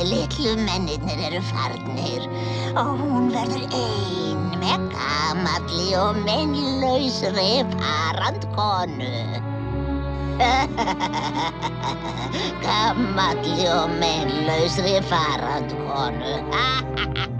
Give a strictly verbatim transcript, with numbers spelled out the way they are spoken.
litlu mennirnir eru farnir og hún verður ein með gamalli og meinlausri farandkonu. Gamalli og meinlausri farandkonu.